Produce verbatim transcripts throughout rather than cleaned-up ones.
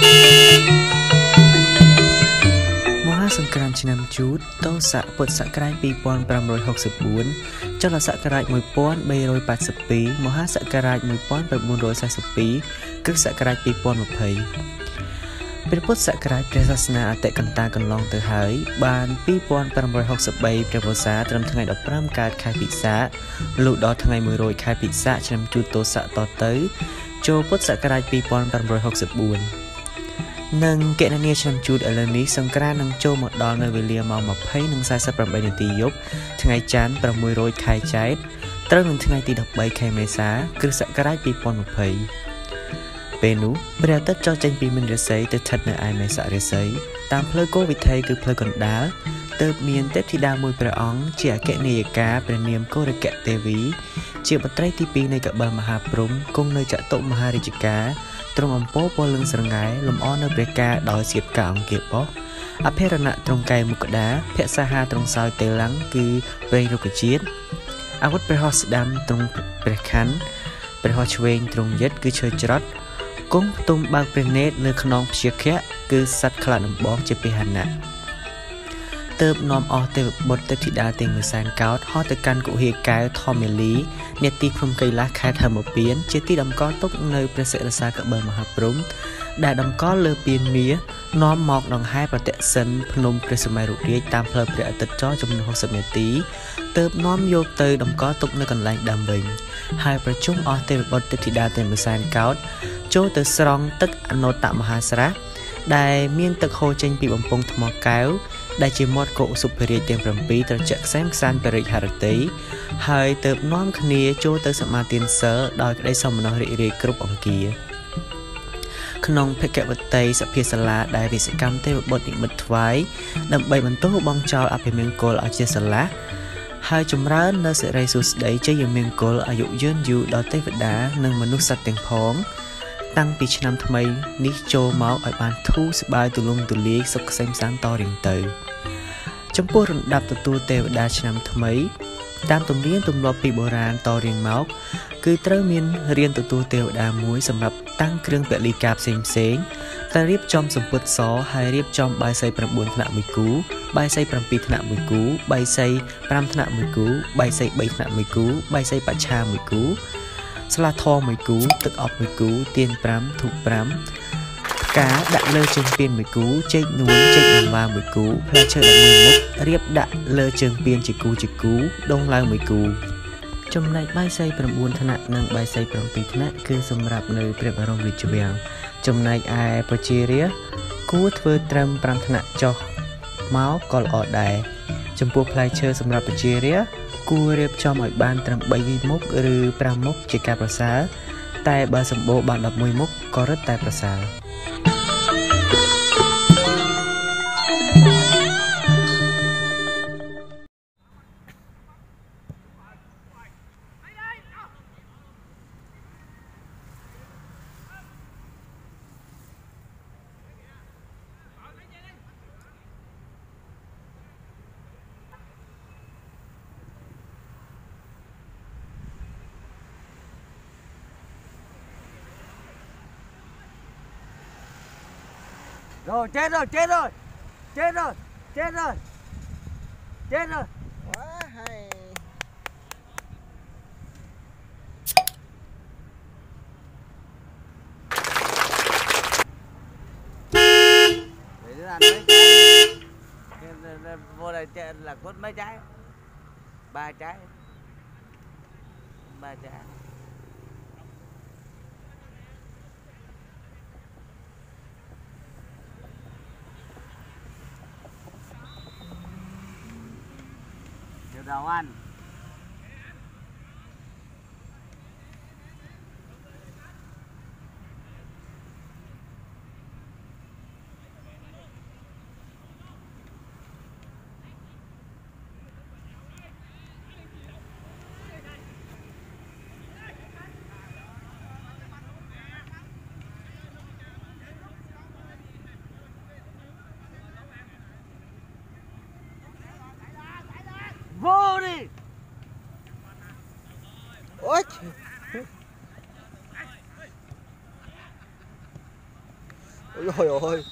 មហាសង្គ្រាមឆ្នាំជូតតោស័កពុទ្ធសករាជ ពីរពាន់ប្រាំរយហកសិបបួន ចលសករាជ មួយពាន់បីរយប៉ាត់សិបពីរ មហាសករាជ មួយពាន់៩រយសែសិបពីរ គ្រិស្តសករាជ ពីរពាន់ម្ភៃ ព្រះពុទ្ធសករាជព្រះសាសនាអតិកន្តាកន្លងទៅហើយបាន ពីរពាន់ប្រាំរយហកសិបបី ព្រះវស្សាត្រឹមថ្ងៃដប់ប្រាំកើតខែពិសាខលុះដល់ថ្ងៃមួយរយខែពិសាខឆ្នាំជូតទស័កតទៅចូលពុទ្ធសករាជ ពីរពាន់ប្រាំរយហកសិបបួន និងគណនាឆ្នាំជូតឥឡូវនេះសង្ក្រាននឹងចូលមកដល់នៅវេលាម៉ោង ម្ភៃនិងសែសិបប្រាំបី នាទីយប់ថ្ងៃច័ន្ទ ប្រាំមួយរយខែចែកត្រូវនឹងថ្ងៃទីដប់បីខែមេសា គ្រិស្តសករាជ ពីរពាន់ម្ភៃ ពេលនោះព្រះអាទិត្យចុះចេញពីមានរាសីទៅស្ថិតនៅឯមេសរាសីតាមផ្លូវគោវិថីគឺផ្លូវកណ្ដាលទើបមានទេពធីតាមួយព្រះអង្គជាអគ្គនាយិកាព្រះនាមកោរគទេវីជាបុត្រីទីពីរនៃកបិលមហាព្រហ្មគង់នៅចតុមហារាជការទ្រង់អំពោពលលឹងស្រងែលំអនៅព្រះការដោយសៀតកាអង្គាបោះអភិរណៈទ្រង់កែមុខដាភក្សាហាទ្រង់សោយតេឡាំងគឺព្រៃរុក្ខជាតិអាវុធព្រះហស្តស្ដាំទ្រង់ព្រះខ័នព្រះហស្តឆ្វេងទ្រង់យិត្តគឺឈើច្រត់គង់ផ្ទុំបើកព្រះនេត្រលើខ្នងព្យាខៈគឺសត្វខ្លាដំបងជាពាហនៈទើបនាំអស់ទេវបុត្រទេពធីតាទាំងមួយសែនកោដ្ឋហោះទៅកាន់គុហាកែវធម្មលីនេតិភ្នំកៃឡាសខេត្តធម្មពៀនជាទីតម្កល់ទុកនៅព្រះសិរសាកបិលមហាព្រហ្មដែលតម្កល់លើពៀនមាសនាំមកដង្ហែប្រតិសិនភ្នំព្រះសម័យរុរាជតាមផ្លូវព្រះអាទិត្យចរចំនួនហកសិបនាទីទើបនាំយកទៅតម្កល់ទុកនៅកន្លែងដើមវិញហើយប្រជុំអស់ទេវបុត្រទេពធីតាទាំងមួយសែនកោដ្ឋចូលទៅស្រង់ទឹកអនុត្តមហាស្រះដែលមានទឹកហូរចេញពីបំពង់ថ្មកែវដែលជាមាត់កុសុភរាជទាំងប្រាំពីរត្រជាក់ខ្សែមខ្សានបរិយហរតីហើយទើបនាំគ្នាចូលទៅសមាទានសិលដោយក្តីសោមនស្សរីករាយគ្រប់អង្គាក្នុងភគវតីសភាសាលាដែលវិសកម្មទេវបុត្រនិមិត្តថ្វាយដើម្បីបន្ទោសបងចោលអភិមង្គលឲ្យជាស្រឡះហើយចម្រើននៅសិរីសួស្តីជ័យមង្គលអាយុយឺនយូរដល់ទេវតានិងមនុស្សសត្វទាំងផងតាំងពីឆ្នាំថ្មីនេះចូលមកឲ្យបានធូរស្បើយទូលំទូលាយសុខក្សេមសាន្តតរៀងទៅចំពោះរំដាប់ទទួលទេវតាឆ្នាំថ្មីតាមទំនៀមទម្លាប់ពីបុរាណតរៀងមកគឺត្រូវមានរៀនទទួលទេវតាមួយសម្រាប់តាំងគ្រឿងពលីការផ្សេងផ្សេងតែរៀបចំសម្ពុតសហើយរៀបចំបាយសីប្រាំបួនថ្នាក់មួយគូបាយសីប្រាំពីរថ្នាក់មួយគូបាយសីប្រាំថ្នាក់មួយគូបាយសីបីថ្នាក់មួយគូបាយសីបច្ឆាមួយគូស្លាធមមួយគូទឹកអប់មួយគូទៀនប្រាំធូបប្រាំផ្កាដាក់លើជើងពៀនមួយគូចេកនួនចេកអង្វាមួយគូផ្លែឈើដាក់មួយមុខរៀបដាក់លើជើងពៀនជាគូជាគូដងឡើងមួយគូចំណែកបាយសីប្រាំបួនថ្នាក់និងបាយសីប្រាំពីរថ្នាក់គឺសម្រាប់នៅព្រះបរមរាជវាំងចំណែកឯប្រជារាស្ត្រគួរធ្វើត្រឹមប្រាំថ្នាក់ចុះមកក៏ល្អដែរចំពោះផ្លែឈើសម្រាប់ប្រជារាស្ត្រគួររៀបចំឲ្យបានត្រឹមបីមុខឬប្រាំមុខជាការប្រសើរតែបើសម្បូរបានដប់មួយមុខក៏រឹតតែប្រសើរ Rồi chết rồi, chết rồi. Chết rồi, chết rồi. Chết rồi. Quá hay. Để nó ăn mấy trái. Vô đây là quất mấy trái. Ba trái. Ba trái. Đầu ăn vô đi. Ôi Ôi ôi.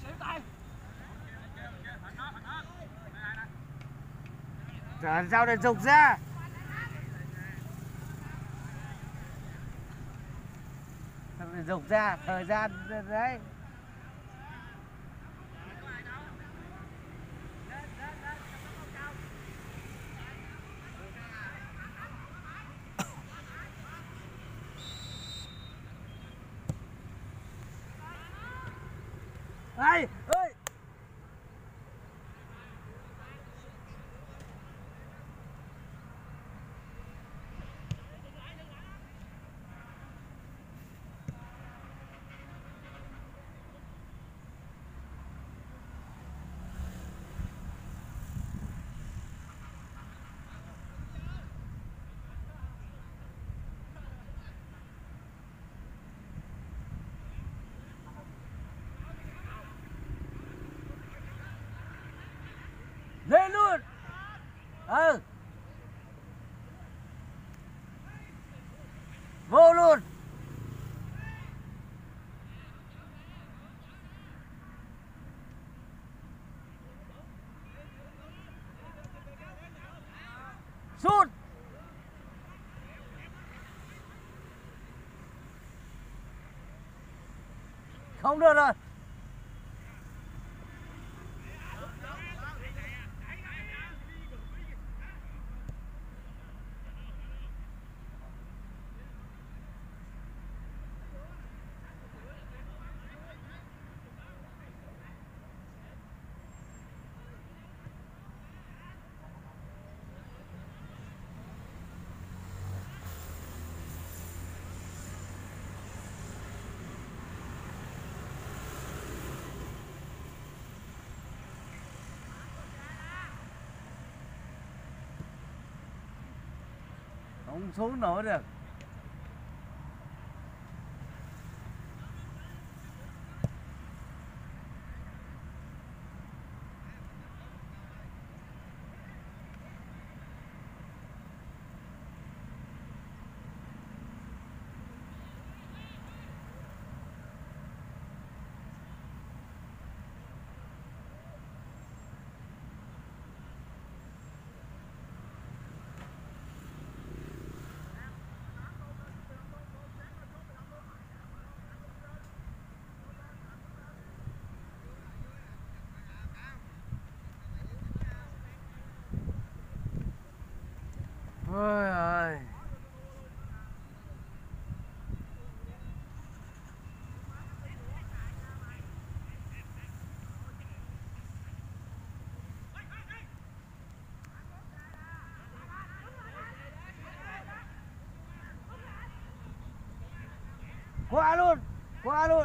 Trời, sao để rục ra? Sao để rục ra? Thời gian đấy. Ê, ơi. Lên luôn. Ừ. Vô luôn. Sút. Không được rồi. Không xuống nổi được. Ôi ơi. Qua luôn, qua luôn.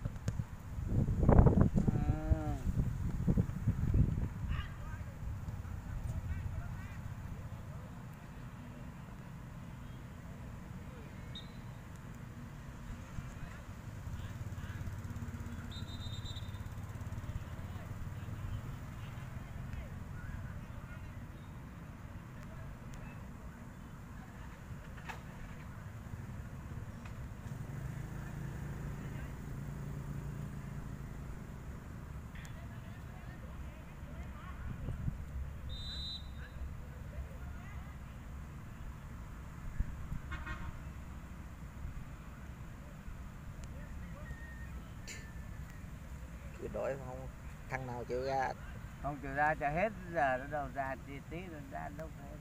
Cứ đổi không thằng nào chịu ra. Không chịu ra cho hết giờ nó đâu ra tí tí nó ra đâu hết.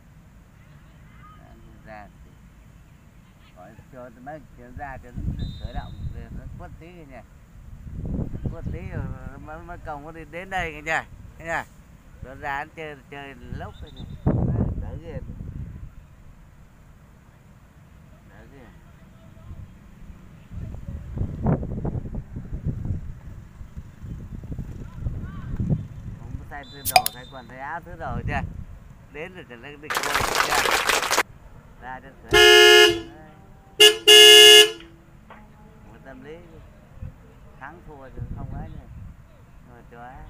Ra gọi cho mấy chuyện ra cho nó khởi động nó quất tí kìa nhỉ. Quất tí rồi mới mới công có đi đến đây kìa nhỉ. Thế nhỉ. Nó ra nó chơi chơi lốc kìa nhỉ. Đỡ kìa. Đỡ kìa. Không có thay thứ đồ, thay quần, thay áo thứ đồ chưa. Đến rồi thì nó đi coi chưa. Ra cho khởi. Một tâm lý thắng thua chứ không ấy nữa. Rồi cho ấy.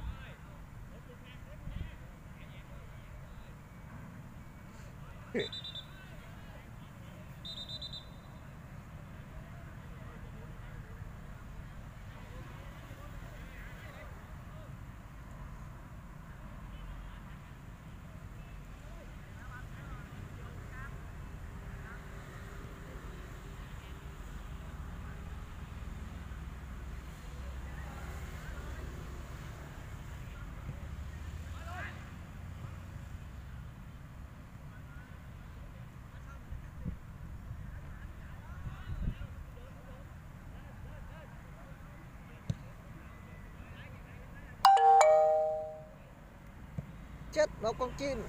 Chết một con chim.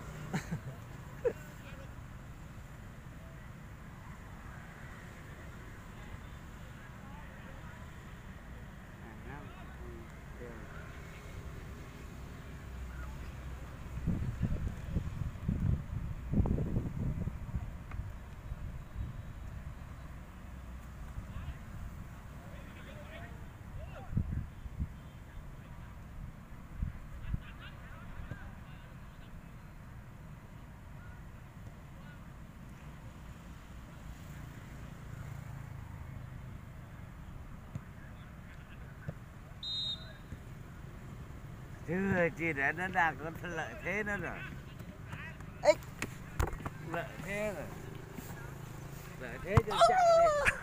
Chứ chỉ để nó đang có lợi thế nữa rồi. Ích. Lợi thế rồi. Lợi thế cho chạy đi.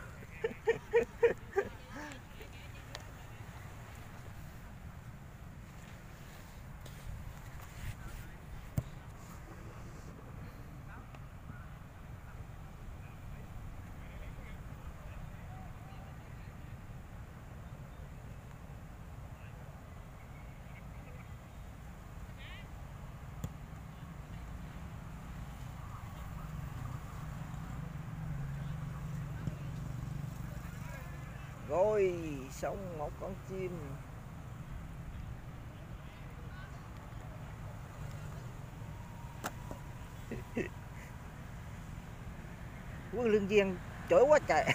Rồi xong một con chim. Quân lương viên chổi quá trời.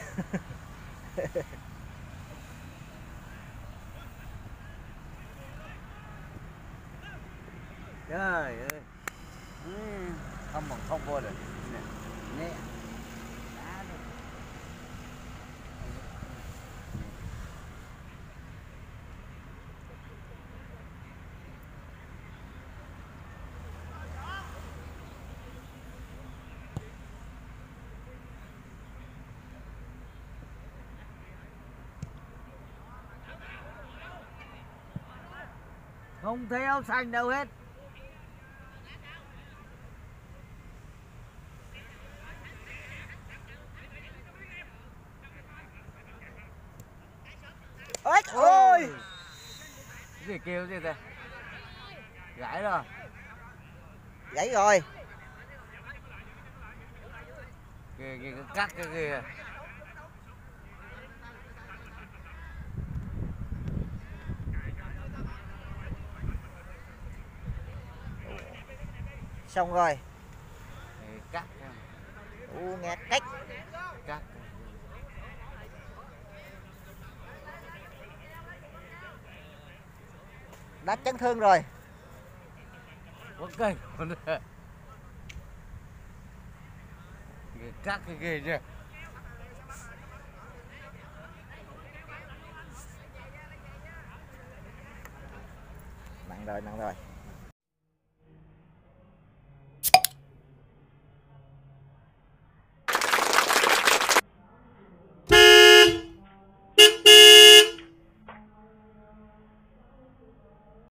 Trời ơi. Ừ. Không bằng không vô được. Nè. Nè. Đá được. Không thấy áo xanh đâu hết. Ôi ôi. Cái gì kêu gì thế? Gãy rồi. Vậy rồi. Kìa kìa cắt cái kìa. Xong rồi. Kìa, cắt. U nghe cách. Cắt. Đã chấn thương rồi. Có cây. Kìa, cắt cái kìa chưa? Nặng rồi, nặng rồi.